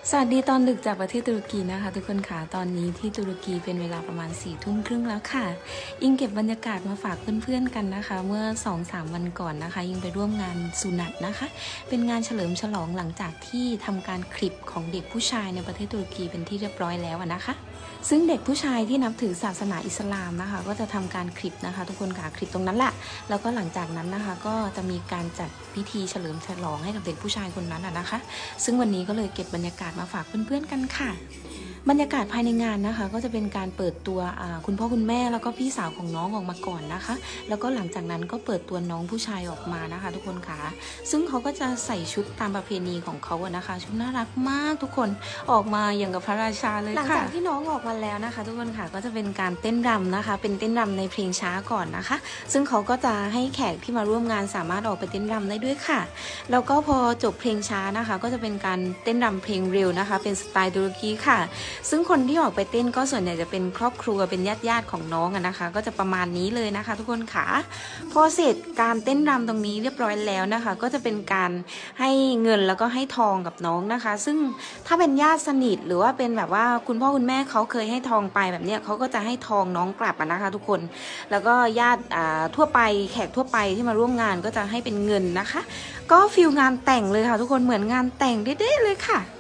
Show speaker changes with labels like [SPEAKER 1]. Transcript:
[SPEAKER 1] สวัสดีตอนดึกจากประเทศตุรกีนะคะทุกคนค่ะตอนนี้ที่ตุรกีเป็นเวลาประมาณ4 ทุ่มครึ่งแล้วค่ะอิงเก็บบรรยากาศมาฝากเพื่อนๆกันนะคะเมื่อ 2-3 วันก่อนนะคะอิงไปร่วมงานสุนัตนะคะเป็นงานเฉลิมฉลองหลังจากที่ทำการคลิปของเด็กผู้ชายในประเทศตุรกีเป็นที่เรียบร้อยแล้วนะคะซึ่งเด็กผู้ชายที่นับถือศาสนาอิสลามนะคะก็จะทำการคลิปนะคะทุกคนค่ะคลิปตรงนั้นแหละแล้วก็หลังจากนั้นนะคะก็จะมีการจัดพิธีเฉลิมฉลองให้กับเด็กผู้ชายคนนั้นนะคะซึ่งวันนี้ก็เลยเก็บบรรยากาศมาฝากเพื่อนๆกันค่ะบรรยากาศภายในงานนะคะก็จะเป็นการเปิดตัวคุณพ่อคุณแม่แล้วก็พี่สาวของน้องออกมาก่อนนะคะแล้วก็หลังจากนั้นก็เปิดตัวน้องผู้ชายออกมานะคะทุกคนค่ะซึ่งเขาก็จะใส่ชุดตามประเพณีของเขาอะนะคะชุดน่ารักมากทุกคนออกมาอย่างกับพระราชาเลยค่ะหลังจากที่น้องออกมาแล้วนะคะทุกคนค่ะก็จะเป็นการเต้นรำนะคะเป็นเต้นรำในเพลงช้าก่อนนะคะซึ่งเขาก็จะให้แขกที่มาร่วมงานสามารถออกไปเต้นรำได้ด้วยค่ะแล้วก็พอจบเพลงช้านะคะก็จะเป็นการเต้นรำเพลงเร็วนะคะเป็นสไตล์ตุรกีค่ะซึ่งคนที่ออกไปเต้นก็ส่วนใหญ่จะเป็นครอบครัวเป็นญาติของน้องนะคะก็จะประมาณนี้เลยนะคะทุกคนค่ะพอเสร็จการเต้นรำตรงนี้เรียบร้อยแล้วนะคะก็จะเป็นการให้เงินแล้วก็ให้ทองกับน้องนะคะซึ่งถ้าเป็นญาติสนิทหรือว่าเป็นแบบว่าคุณพ่อคุณแม่เขาเคยให้ทองไปแบบเนี้ยเขาก็จะให้ทองน้องกลับนะคะทุกคนแล้วก็ญาติทั่วไปแขกทั่วไปที่มาร่วมงานก็จะให้เป็นเงินนะคะก็ฟีลงานแต่งเลยค่ะทุกคนเหมือนงานแต่งเด๊ะๆเลยค่ะ